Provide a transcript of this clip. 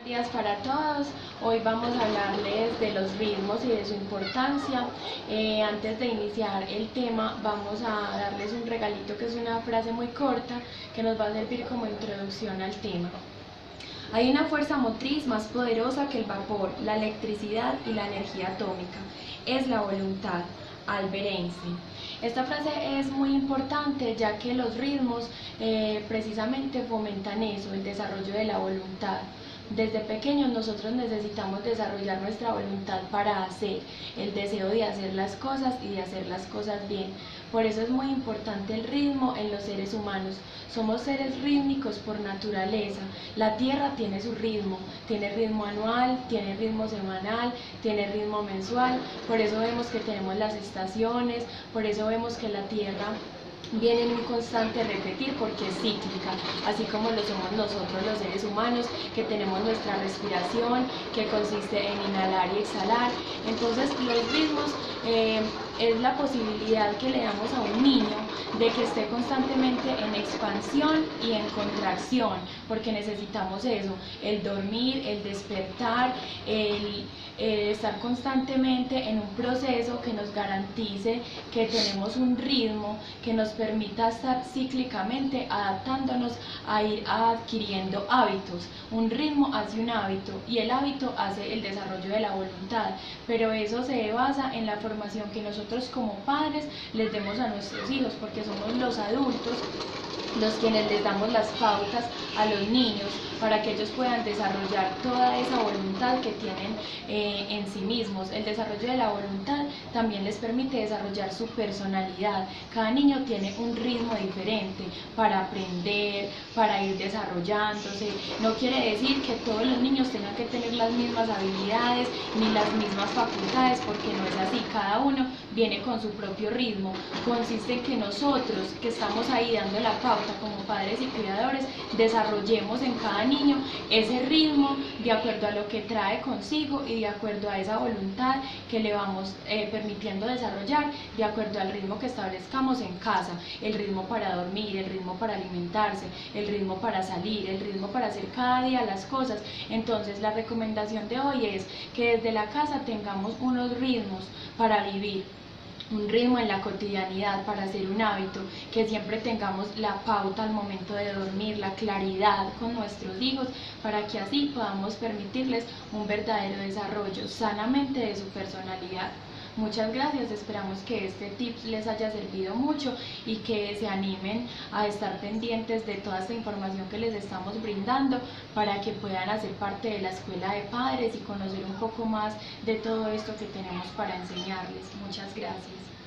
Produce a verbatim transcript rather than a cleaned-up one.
Buenos días para todos. Hoy vamos a hablarles de los ritmos y de su importancia. Eh, antes de iniciar el tema, vamos a darles un regalito que es una frase muy corta que nos va a servir como introducción al tema. Hay una fuerza motriz más poderosa que el vapor, la electricidad y la energía atómica. Es la voluntad. Albert Einstein. Esta frase es muy importante ya que los ritmos eh, precisamente fomentan eso, el desarrollo de la voluntad. Desde pequeños nosotros necesitamos desarrollar nuestra voluntad para hacer, el deseo de hacer las cosas y de hacer las cosas bien. Por eso es muy importante el ritmo en los seres humanos. Somos seres rítmicos por naturaleza. La Tierra tiene su ritmo, tiene ritmo anual, tiene ritmo semanal, tiene ritmo mensual. Por eso vemos que tenemos las estaciones, por eso vemos que la Tierra viene en un constante repetir porque es cíclica, así como lo somos nosotros los seres humanos, que tenemos nuestra respiración que consiste en inhalar y exhalar. Entonces los ritmos eh, es la posibilidad que le damos a un niño de que esté constantemente en expansión y en contracción, porque necesitamos eso, el dormir, el despertar, el eh, estar constantemente en un proceso que nos garantice que tenemos un ritmo que nos permita estar cíclicamente adaptándonos a ir adquiriendo hábitos. Un ritmo hace un hábito y el hábito hace el desarrollo de la voluntad, pero eso se basa en la formación que nosotros como padres les demos a nuestros hijos, porque somos los adultos los quienes les damos las pautas a los niños para que ellos puedan desarrollar toda esa voluntad que tienen eh, en sí mismos. El desarrollo de la voluntad también les permite desarrollar su personalidad. Cada niño tiene un ritmo diferente para aprender, para ir desarrollándose. No quiere decir que todos los niños tengan que tener las mismas habilidades ni las mismas facultades, porque no es así. Cada uno viene con su propio ritmo. Consiste en que nosotros, que estamos ahí dando la pauta como padres y cuidadores, desarrollemos en cada niño ese ritmo de acuerdo a lo que trae consigo y de acuerdo a esa voluntad que le vamos eh, permitiendo desarrollar, de acuerdo al ritmo que establezcamos en casa, el ritmo para dormir, el ritmo para alimentarse, el ritmo para salir, el ritmo para hacer cada día las cosas. Entonces la recomendación de hoy es que desde la casa tengamos unos ritmos para vivir, un ritmo en la cotidianidad para hacer un hábito, que siempre tengamos la pauta al momento de dormir, la claridad con nuestros hijos, para que así podamos permitirles un verdadero desarrollo sanamente de su personalidad. Muchas gracias, esperamos que este tip les haya servido mucho y que se animen a estar pendientes de toda esta información que les estamos brindando para que puedan hacer parte de la escuela de padres y conocer un poco más de todo esto que tenemos para enseñarles. Muchas gracias.